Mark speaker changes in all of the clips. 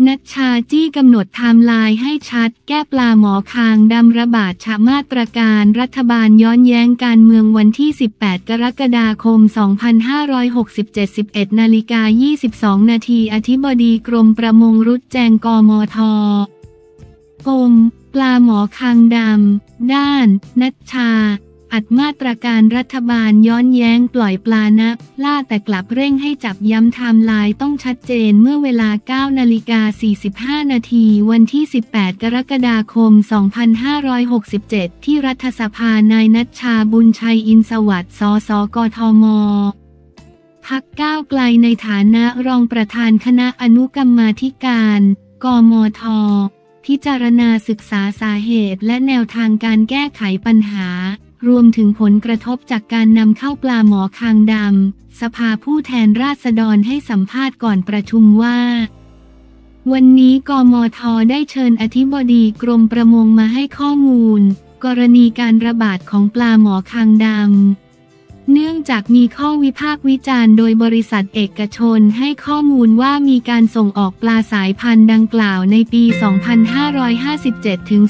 Speaker 1: นัชชาจี้กำหนดไทม์ไลน์ให้ชัดแก้ปลาหมอคางดำระบาดฉะมาตรการรัฐบาลย้อนแย้งการเมืองวันที่ 18 กรกฎาคม 2567 11:22 นาทีอธิบดีกรมประมงรุดแจงกมท.ปมปลาหมอคางดำด้านนัชชาอัดมาตรการรัฐบาลย้อนแย้งปล่อยปลานับล่าแต่กลับเร่งให้จับย้ำไทม์ไลน์ต้องชัดเจนเมื่อเวลา 9:45 นาทีวันที่ 18 กรกฎาคม 2567 ที่รัฐสภานายนัชชาบุญชัยอินทร์สวัสดิ์ สส.กทม.พรรคก้าวไกลในฐานะรองประธานคณะอนุกรรมาธิการกมท.พิจารณาศึกษาสาเหตุและแนวทางการแก้ไขปัญหารวมถึงผลกระทบจากการนำเข้าปลาหมอคางดำสภาผู้แทนราษฎรให้สัมภาษณ์ก่อนประชุมว่าวันนี้กมท.ได้เชิญอธิบดีกรมประมงมาให้ข้อมูลกรณีการระบาดของปลาหมอคางดำเนื่องจากมีข้อวิพากษ์วิจารณ์โดยบริษัทเอกชนให้ข้อมูลว่ามีการส่งออกปลาสายพันธุ์ดังกล่าวในปี 2557 ถึง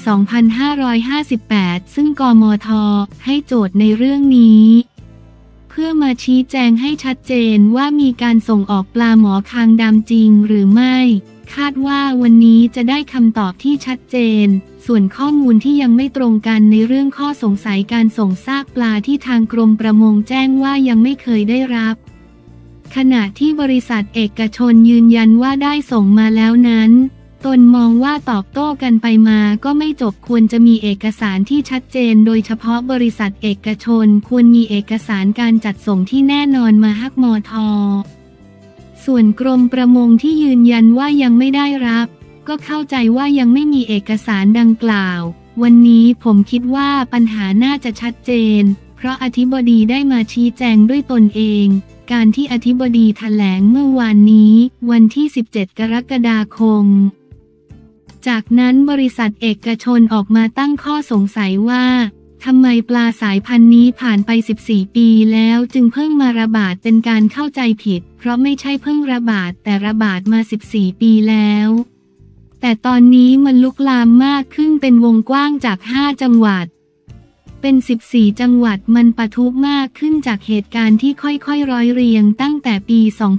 Speaker 1: 2558 ซึ่งกมท.ให้โจทย์ในเรื่องนี้เพื่อมาชี้แจงให้ชัดเจนว่ามีการส่งออกปลาหมอคางดำจริงหรือไม่คาดว่าวันนี้จะได้คำตอบที่ชัดเจนส่วนข้อมูลที่ยังไม่ตรงกันในเรื่องข้อสงสัยการส่งซากปลาที่ทางกรมประมงแจ้งว่ายังไม่เคยได้รับขณะที่บริษัทเอกชนยืนยันว่าได้ส่งมาแล้วนั้นตนมองว่าตอบโต้กันไปมาก็ไม่จบควรจะมีเอกสารที่ชัดเจนโดยเฉพาะบริษัทเอกชนควรมีเอกสารการจัดส่งที่แน่นอนมาฮักมท.ส่วนกรมประมงที่ยืนยันว่ายังไม่ได้รับก็เข้าใจว่ายังไม่มีเอกสารดังกล่าววันนี้ผมคิดว่าปัญหาน่าจะชัดเจนเพราะอธิบดีได้มาชี้แจงด้วยตนเองการที่อธิบดีแถลงเมื่อวานนี้วันที่ 17 กรกฎาคมจากนั้นบริษัทเอกชนออกมาตั้งข้อสงสัยว่าทำไมปลาสายพันธุ์นี้ผ่านไป 14 ปีแล้วจึงเพิ่งมาระบาดเป็นการเข้าใจผิดเพราะไม่ใช่เพิ่งระบาดแต่ระบาดมา 14 ปีแล้วแต่ตอนนี้มันลุกลามมากขึ้นเป็นวงกว้างจาก 5 จังหวัดเป็น 14 จังหวัดมันปะทุมากขึ้นจากเหตุการณ์ที่ค่อยๆร้อยเรียงตั้งแต่ปี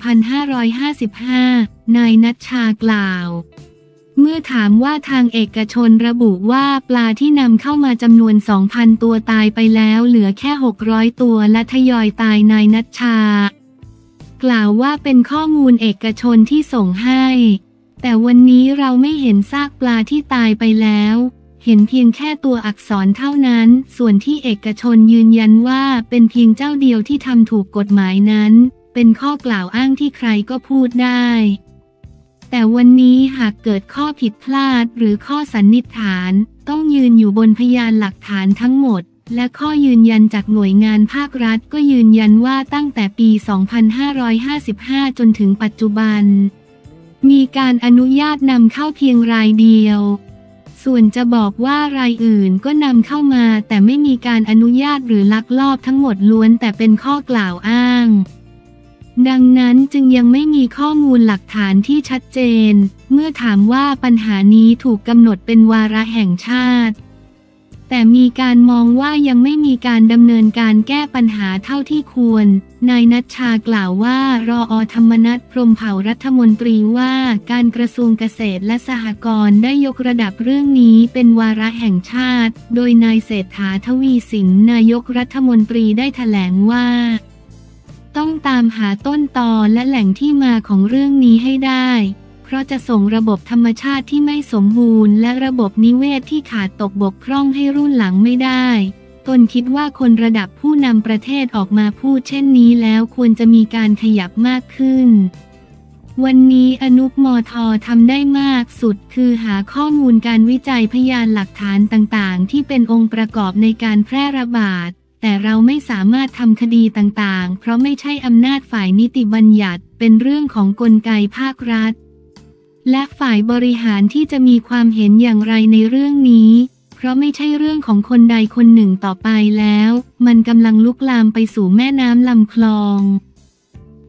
Speaker 1: 2555 นายนัชชากล่าวเมื่อถามว่าทางเอกชนระบุว่าปลาที่นำเข้ามาจำนวน 2,000 ตัวตายไปแล้วเหลือแค่ 600 ตัวและทยอยตายนายนัชชากล่าวว่าเป็นข้อมูลเอกชนที่ส่งให้แต่วันนี้เราไม่เห็นซากปลาที่ตายไปแล้วเห็นเพียงแค่ตัวอักษรเท่านั้นส่วนที่เอกชนยืนยันว่าเป็นเพียงเจ้าเดียวที่ทำถูกกฎหมายนั้นเป็นข้อกล่าวอ้างที่ใครก็พูดได้แต่วันนี้หากเกิดข้อผิดพลาดหรือข้อสันนิษฐานต้องยืนอยู่บนพยานหลักฐานทั้งหมดและข้อยืนยันจากหน่วยงานภาครัฐก็ยืนยันว่าตั้งแต่ปี 2555 จนถึงปัจจุบันมีการอนุญาตนำเข้าเพียงรายเดียวส่วนจะบอกว่ารายอื่นก็นำเข้ามาแต่ไม่มีการอนุญาตหรือลักลอบทั้งหมดล้วนแต่เป็นข้อกล่าวอ้างดังนั้นจึงยังไม่มีข้อมูลหลักฐานที่ชัดเจนเมื่อถามว่าปัญหานี้ถูกกำหนดเป็นวาระแห่งชาติแต่มีการมองว่ายังไม่มีการดำเนินการแก้ปัญหาเท่าที่ควรนายนัชชากล่าวว่ารอ.ธรรมนัส พรหมเผ่ารัฐมนตรีว่าการกระทรวงเกษตรและสหกรณ์ได้ยกระดับเรื่องนี้เป็นวาระแห่งชาติโดยนายเศรษฐา ทวีสินนายกรัฐมนตรีได้แถลงว่าต้องตามหาต้นตอและแหล่งที่มาของเรื่องนี้ให้ได้เพราะจะส่งระบบธรรมชาติที่ไม่สมบูรณ์และระบบนิเวศที่ขาดตกบกพร่องให้รุ่นหลังไม่ได้ตนคิดว่าคนระดับผู้นำประเทศออกมาพูดเช่นนี้แล้วควรจะมีการขยับมากขึ้นวันนี้อนุมท.ทำได้มากสุดคือหาข้อมูลการวิจัยพยานหลักฐานต่างๆที่เป็นองค์ประกอบในการแพร่ระบาดแต่เราไม่สามารถทำคดีต่างๆเพราะไม่ใช่อำนาจฝ่ายนิติบัญญัติเป็นเรื่องของกลไกภาครัฐและฝ่ายบริหารที่จะมีความเห็นอย่างไรในเรื่องนี้เพราะไม่ใช่เรื่องของคนใดคนหนึ่งต่อไปแล้วมันกำลังลุกลามไปสู่แม่น้ำลำคลอง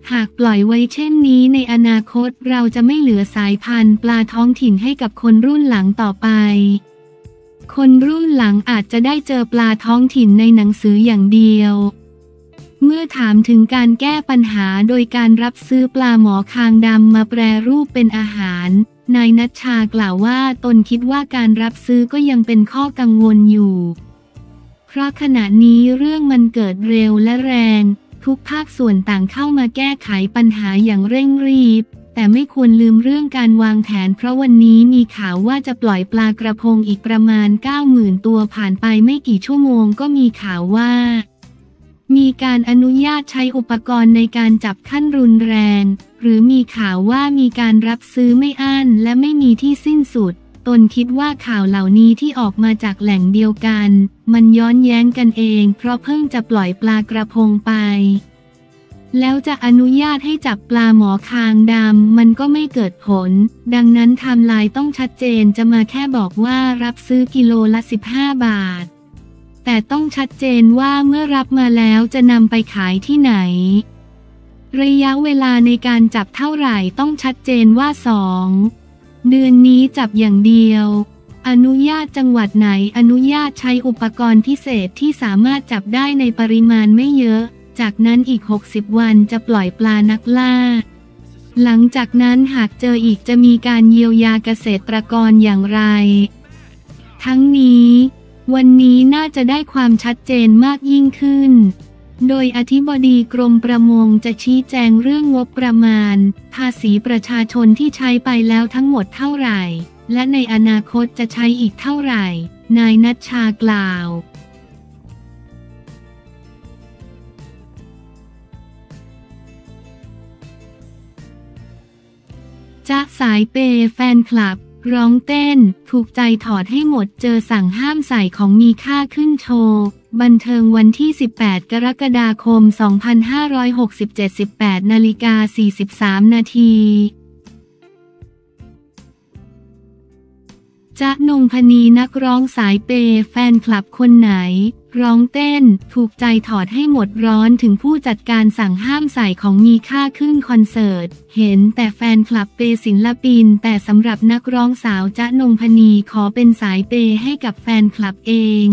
Speaker 1: หากปล่อยไว้เช่นนี้ในอนาคตเราจะไม่เหลือสายพันธุ์ปลาท้องถิ่นให้กับคนรุ่นหลังต่อไปคนรุ่นหลังอาจจะได้เจอปลาท้องถิ่นในหนังสืออย่างเดียวเมื่อถามถึงการแก้ปัญหาโดยการรับซื้อปลาหมอคางดำมาแปรรูปเป็นอาหารนายณัชชากล่าวว่าตนคิดว่าการรับซื้อก็ยังเป็นข้อกังวลอยู่เพราะขณะนี้เรื่องมันเกิดเร็วและแรงทุกภาคส่วนต่างเข้ามาแก้ไขปัญหาอย่างเร่งรีบแต่ไม่ควรลืมเรื่องการวางแผนเพราะวันนี้มีข่าวว่าจะปล่อยปลากระพงอีกประมาณ 90,000 ตัวผ่านไปไม่กี่ชั่วโมงก็มีข่าวว่ามีการอนุญาตใช้อุปกรณ์ในการจับขั้นรุนแรงหรือมีข่าวว่ามีการรับซื้อไม่อั้นและไม่มีที่สิ้นสุดตนคิดว่าข่าวเหล่านี้ที่ออกมาจากแหล่งเดียวกันมันย้อนแย้งกันเองเพราะเพิ่งจะปล่อยปลากระพงไปแล้วจะอนุญาตให้จับปลาหมอคางดำมันก็ไม่เกิดผลดังนั้นไทม์ไลน์ต้องชัดเจนจะมาแค่บอกว่ารับซื้อกิโลละ15 บาทแต่ต้องชัดเจนว่าเมื่อรับมาแล้วจะนำไปขายที่ไหนระยะเวลาในการจับเท่าไหร่ต้องชัดเจนว่า2 เดือนนี้จับอย่างเดียวอนุญาตจังหวัดไหนอนุญาตใช้อุปกรณ์พิเศษที่สามารถจับได้ในปริมาณไม่เยอะจากนั้นอีก60 วันจะปล่อยปลานักล่าหลังจากนั้นหากเจออีกจะมีการเยียวยาเกษตรกรอย่างไรทั้งนี้วันนี้น่าจะได้ความชัดเจนมากยิ่งขึ้นโดยอธิบดีกรมประมงจะชี้แจงเรื่องงบประมาณภาษีประชาชนที่ใช้ไปแล้วทั้งหมดเท่าไหร่และในอนาคตจะใช้อีกเท่าไหร่นายณัชชากล่าวจ๊ะสายเปย์แฟนคลับร้องเต้นถูกใจถอดให้หมดเจอสั่งห้ามใส่ของมีค่าขึ้นโชว์บันเทิงวันที่18 กรกฎาคม 2567 18:43 นาทีจ๊ะนงพนีนักร้องสายเปย์แฟนคลับคนไหนร้องเต้นถูกใจถอดให้หมดร้อนถึงผู้จัดการสั่งห้ามใส่ของมีค่าขึ้นคอนเสิร์ตเห็นแต่แฟนคลับเปย์ศิลปินแต่สำหรับนักร้องสาวจ๊ะนงพนีขอเป็นสายเปย์ให้กับแฟนคลับเอง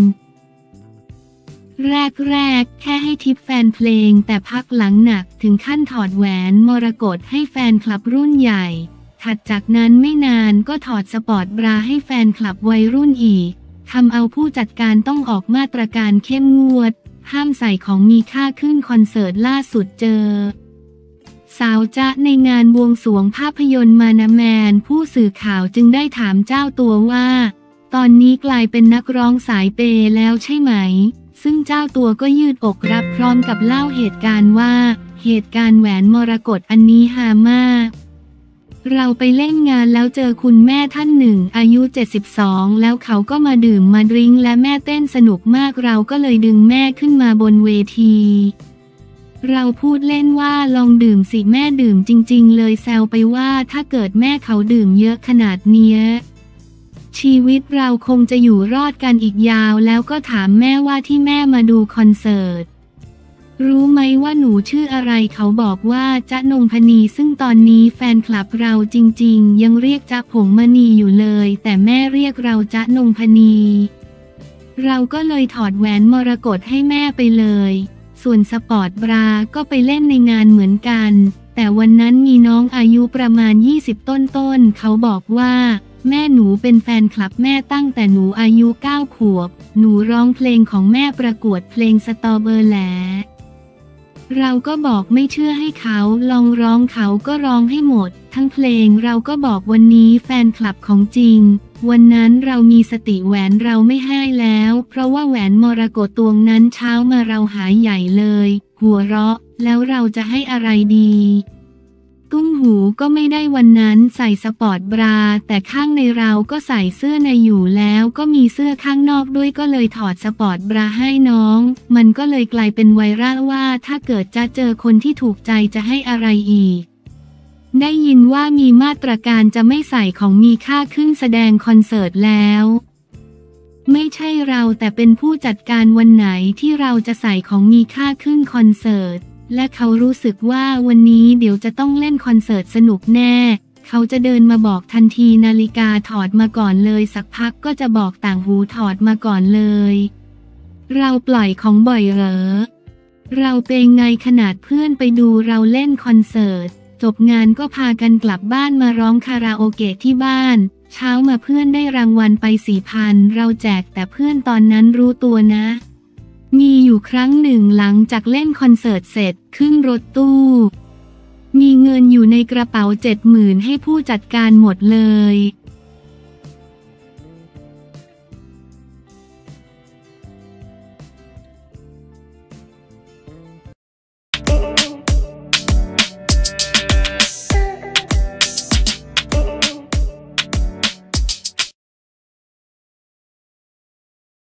Speaker 1: แรกแค่ให้ทิปแฟนเพลงแต่พักหลังหนักถึงขั้นถอดแหวนมรกตให้แฟนคลับรุ่นใหญ่ถัดจากนั้นไม่นานก็ถอดสปอร์ตบราให้แฟนคลับวัยรุ่นอีกทำเอาผู้จัดการต้องออกมาตรการเข้มงวดห้ามใส่ของมีค่าขึ้นคอนเสิร์ตล่าสุดเจอสาวจ๊ะในงานบวงสรวงภาพยนตร์มานาแมนผู้สื่อข่าวจึงได้ถามเจ้าตัวว่าตอนนี้กลายเป็นนักร้องสายเปย์แล้วใช่ไหมซึ่งเจ้าตัวก็ยืดอกรับพร้อมกับเล่าเหตุการณ์ว่าเหตุการณ์แหวนมรกตอันนี้ฮามากเราไปเล่นงานแล้วเจอคุณแม่ท่านหนึ่งอายุ72แล้วเขาก็มาดื่มมาดริงก์และแม่เต้นสนุกมากเราก็เลยดึงแม่ขึ้นมาบนเวทีเราพูดเล่นว่าลองดื่มสิแม่ดื่มจริงๆเลยแซวไปว่าถ้าเกิดแม่เขาดื่มเยอะขนาดเนี้ยชีวิตเราคงจะอยู่รอดกันอีกยาวแล้วก็ถามแม่ว่าที่แม่มาดูคอนเสิร์ตรู้ไหมว่าหนูชื่ออะไรเขาบอกว่าจ๊ะนงพนีซึ่งตอนนี้แฟนคลับเราจริงๆยังเรียกจ๊ะผงมณีอยู่เลยแต่แม่เรียกเราจ๊ะนงพนีเราก็เลยถอดแหวนมรกตให้แม่ไปเลยส่วนสปอร์ตบราก็ไปเล่นในงานเหมือนกันแต่วันนั้นมีน้องอายุประมาณ20ต้นๆเขาบอกว่าแม่หนูเป็นแฟนคลับแม่ตั้งแต่หนูอายุ9 ขวบหนูร้องเพลงของแม่ประกวดเพลงสตอเบอร์แหลเราก็บอกไม่เชื่อให้เขาลองร้องเขาก็ร้องให้หมดทั้งเพลงเราก็บอกวันนี้แฟนคลับของจริงวันนั้นเรามีสติแหวนเราไม่ให้แล้วเพราะว่าแหวนมรกตตวงนั้นเช้ามาเราหายใหญ่เลยหัวเราะแล้วเราจะให้อะไรดีตุ้มหูก็ไม่ได้วันนั้นใส่สปอร์ตบราแต่ข้างในเราก็ใส่เสื้อในอยู่แล้วก็มีเสื้อข้างนอกด้วยก็เลยถอดสปอร์ตบราให้น้องมันก็เลยกลายเป็นไวรัลว่าถ้าเกิดจะเจอคนที่ถูกใจจะให้อะไรอีกได้ยินว่ามีมาตรการจะไม่ใส่ของมีค่าขึ้นแสดงคอนเสิร์ตแล้วไม่ใช่เราแต่เป็นผู้จัดการวันไหนที่เราจะใส่ของมีค่าขึ้นคอนเสิร์ตและเขารู้สึกว่าวันนี้เดี๋ยวจะต้องเล่นคอนเสิร์ตสนุกแน่เขาจะเดินมาบอกทันทีนาฬิกาถอดมาก่อนเลยสักพักก็จะบอกต่างหูถอดมาก่อนเลยเราปล่อยของบ่อยเหรอเราเป็นไงขนาดเพื่อนไปดูเราเล่นคอนเสิร์ตจบงานก็พากันกลับบ้านมาร้องคาราโอเกะที่บ้านเช้ามาเพื่อนได้รางวัลไป4,000เราแจกแต่เพื่อนตอนนั้นรู้ตัวนะมีอยู่ครั้งหนึ่งหลังจากเล่นคอนเสิร์ตเสร็จขึ้นรถตู้มีเงินอยู่ในกระเป๋า70,000ให้ผู้จัดการหมดเลย